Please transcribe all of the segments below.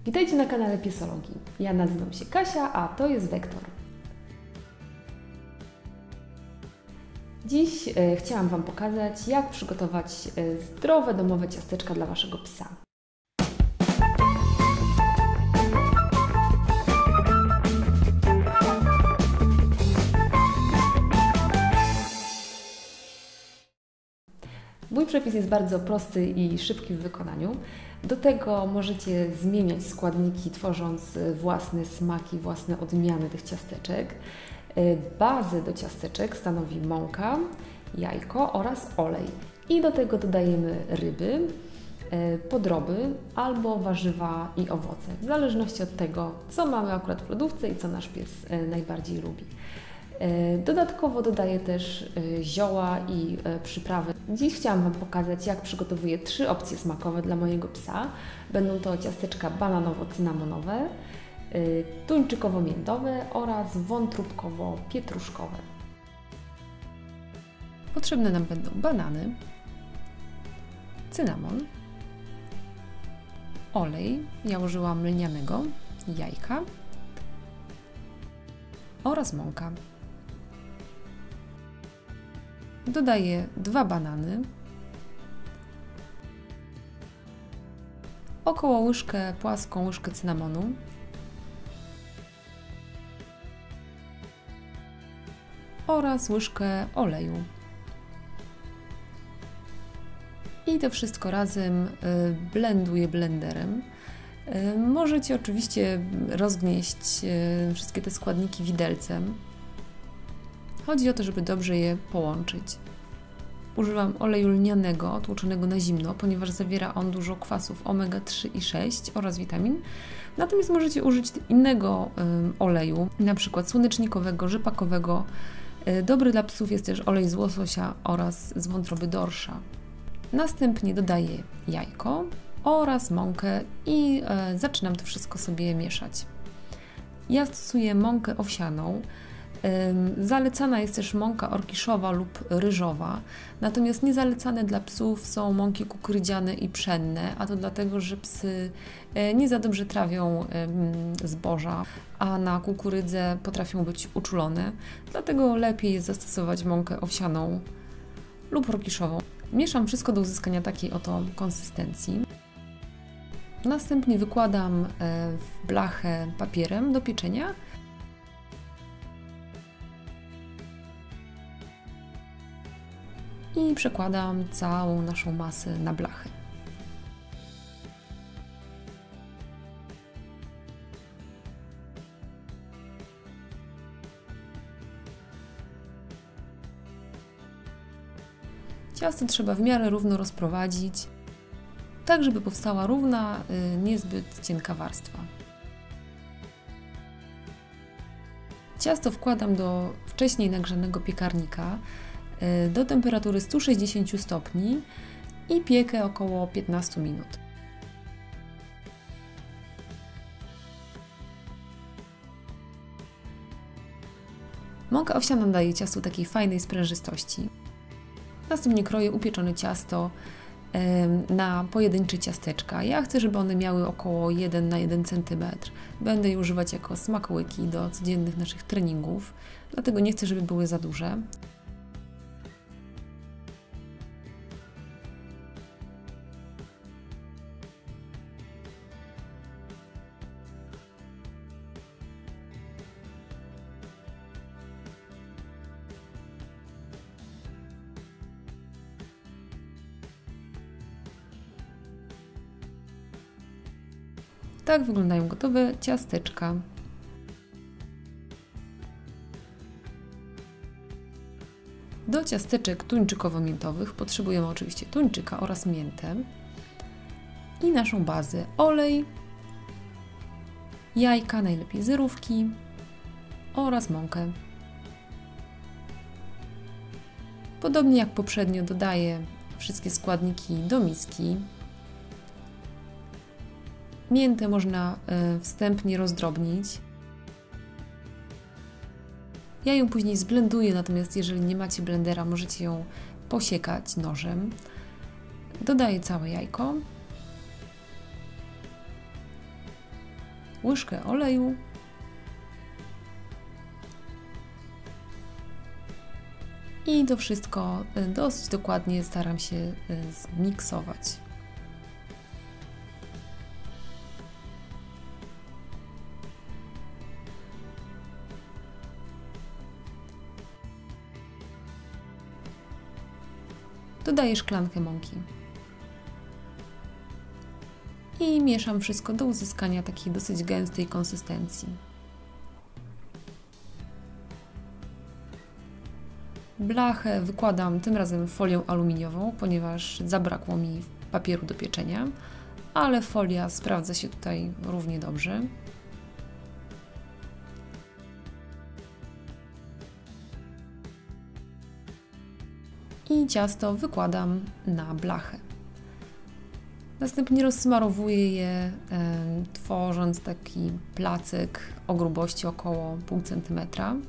Witajcie na kanale Piesologii. Ja nazywam się Kasia, a to jest Wektor. Dziś chciałam Wam pokazać, jak przygotować zdrowe domowe ciasteczka dla Waszego psa. Mój przepis jest bardzo prosty i szybki w wykonaniu. Do tego możecie zmieniać składniki, tworząc własne smaki, własne odmiany tych ciasteczek. Bazę do ciasteczek stanowi mąka, jajko oraz olej. I do tego dodajemy ryby, podroby albo warzywa i owoce, w zależności od tego, co mamy akurat w lodówce i co nasz pies najbardziej lubi. Dodatkowo dodaję też zioła i przyprawy. Dziś chciałam Wam pokazać, jak przygotowuję 3 opcje smakowe dla mojego psa. Będą to ciasteczka bananowo-cynamonowe, tuńczykowo-miętowe oraz wątróbkowo-pietruszkowe. Potrzebne nam będą banany, cynamon, olej, ja użyłam lnianego, jajka oraz mąka. Dodaję 2 banany, około płaską łyżkę cynamonu, oraz łyżkę oleju. I to wszystko razem blenduję blenderem. Możecie oczywiście rozgnieść wszystkie te składniki widelcem. Chodzi o to, żeby dobrze je połączyć. Używam oleju lnianego, tłoczonego na zimno, ponieważ zawiera on dużo kwasów omega-3 i 6 oraz witamin. Natomiast możecie użyć innego oleju, na przykład słonecznikowego, rzepakowego. Dobry dla psów jest też olej z łososia oraz z wątroby dorsza. Następnie dodaję jajko oraz mąkę i zaczynam to wszystko sobie mieszać. Ja stosuję mąkę owsianą. Zalecana jest też mąka orkiszowa lub ryżowa, natomiast niezalecane dla psów są mąki kukurydziane i pszenne, a to dlatego, że psy nie za dobrze trawią zboża, a na kukurydzę potrafią być uczulone, dlatego lepiej jest zastosować mąkę owsianą lub orkiszową. Mieszam wszystko do uzyskania takiej oto konsystencji. Następnie wykładam w blachę papierem do pieczenia i przekładam całą naszą masę na blachę. Ciasto trzeba w miarę równo rozprowadzić, tak żeby powstała równa, niezbyt cienka warstwa. Ciasto wkładam do wcześniej nagrzanego piekarnika do temperatury 160 stopni i piekę około 15 minut. Mąka owsiana daje ciastu takiej fajnej sprężystości. Następnie kroję upieczone ciasto na pojedyncze ciasteczka. Ja chcę, żeby one miały około 1 na 1 cm. Będę je używać jako smakołyki do codziennych naszych treningów, dlatego nie chcę, żeby były za duże. Tak wyglądają gotowe ciasteczka. Do ciasteczek tuńczykowo-miętowych potrzebujemy oczywiście tuńczyka oraz miętę i naszą bazę: olej, jajka, najlepiej zerówki oraz mąkę. Podobnie jak poprzednio dodaję wszystkie składniki do miski. Miętę można wstępnie rozdrobnić. Ja ją później zblenduję, natomiast jeżeli nie macie blendera, możecie ją posiekać nożem. Dodaję całe jajko łyżkę oleju i to wszystko dosyć dokładnie staram się zmiksować. Dodaję szklankę mąki i mieszam wszystko do uzyskania takiej dosyć gęstej konsystencji. Blachę wykładam tym razem folią aluminiową, ponieważ zabrakło mi papieru do pieczenia, ale folia sprawdza się tutaj równie dobrze. I ciasto wykładam na blachę. Następnie rozsmarowuję je, tworząc taki placek o grubości około 0,5 cm.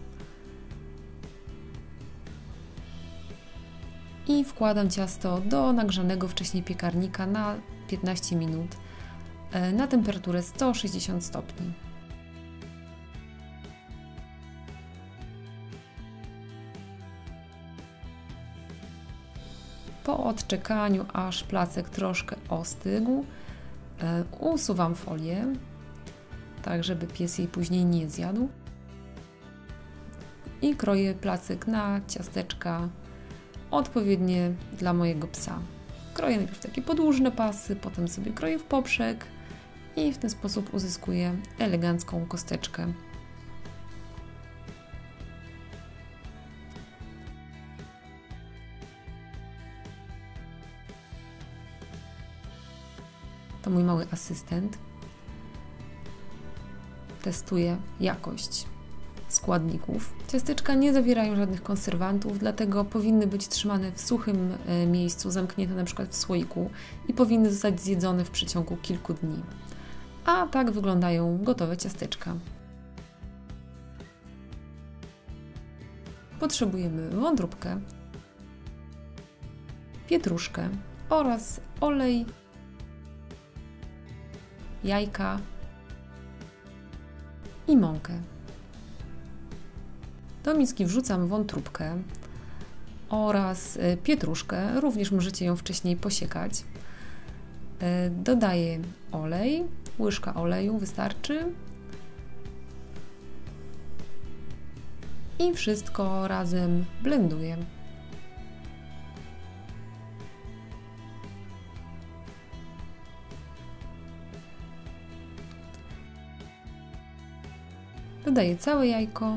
I wkładam ciasto do nagrzanego wcześniej piekarnika na 15 minut na temperaturę 160 stopni. Po odczekaniu, aż placek troszkę ostygł, usuwam folię, tak żeby pies jej później nie zjadł. I kroję placek na ciasteczka odpowiednie dla mojego psa. Kroję najpierw takie podłużne pasy, potem sobie kroję w poprzek i w ten sposób uzyskuję elegancką kosteczkę. To mój mały asystent. Testuje jakość składników. Ciasteczka nie zawierają żadnych konserwantów, dlatego powinny być trzymane w suchym miejscu, zamknięte na przykład w słoiku i powinny zostać zjedzone w przeciągu kilku dni. A tak wyglądają gotowe ciasteczka. Potrzebujemy wątróbkę, pietruszkę oraz olej, jajka i mąkę. Do miski wrzucam wątróbkę oraz pietruszkę, również możecie ją wcześniej posiekać. Dodaję olej, łyżka oleju wystarczy i wszystko razem blenduję. Dodaję całe jajko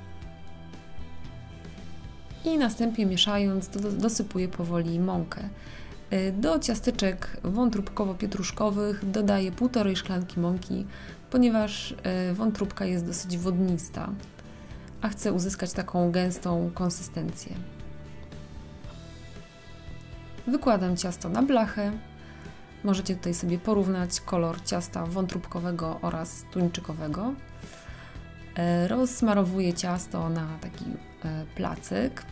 i następnie mieszając dosypuję powoli mąkę. Do ciasteczek wątróbkowo-pietruszkowych dodaję 1,5 szklanki mąki, ponieważ wątróbka jest dosyć wodnista, a chcę uzyskać taką gęstą konsystencję. Wykładam ciasto na blachę. Możecie tutaj sobie porównać kolor ciasta wątróbkowego oraz tuńczykowego. Rozsmarowuję ciasto na taki placek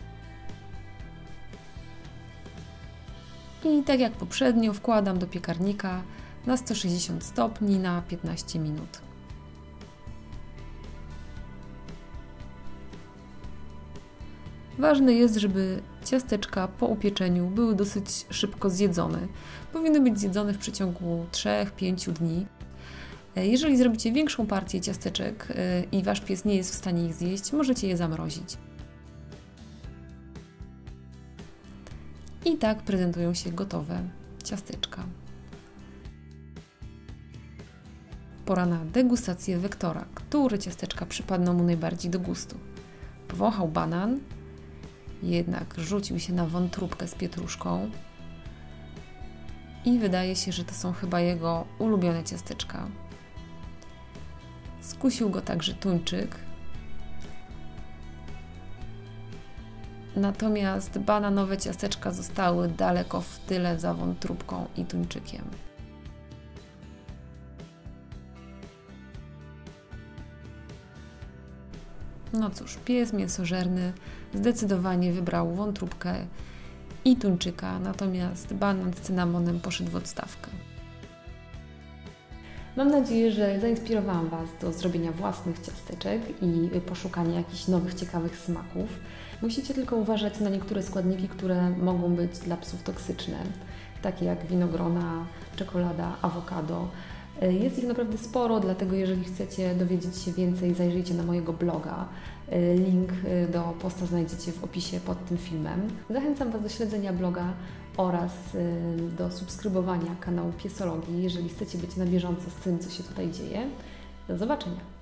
i tak jak poprzednio wkładam do piekarnika na 160 stopni na 15 minut. Ważne jest, żeby ciasteczka po upieczeniu były dosyć szybko zjedzone. Powinny być zjedzone w przeciągu 3-5 dni. Jeżeli zrobicie większą partię ciasteczek i Wasz pies nie jest w stanie ich zjeść, możecie je zamrozić. I tak prezentują się gotowe ciasteczka. Pora na degustację Wektora, które ciasteczka przypadną mu najbardziej do gustu. Powąchał banan, jednak rzucił się na wątróbkę z pietruszką i wydaje się, że to są chyba jego ulubione ciasteczka. Skusił go także tuńczyk, natomiast bananowe ciasteczka zostały daleko w tyle za wątróbką i tuńczykiem. No cóż, pies mięsożerny zdecydowanie wybrał wątróbkę i tuńczyka, natomiast banan z cynamonem poszedł w odstawkę. Mam nadzieję, że zainspirowałam Was do zrobienia własnych ciasteczek i poszukania jakichś nowych, ciekawych smaków. Musicie tylko uważać na niektóre składniki, które mogą być dla psów toksyczne, takie jak winogrona, czekolada, awokado. Jest ich naprawdę sporo, dlatego jeżeli chcecie dowiedzieć się więcej, zajrzyjcie na mojego bloga. Link do posta znajdziecie w opisie pod tym filmem. Zachęcam Was do śledzenia bloga oraz do subskrybowania kanału Piesologii, jeżeli chcecie być na bieżąco z tym, co się tutaj dzieje. Do zobaczenia!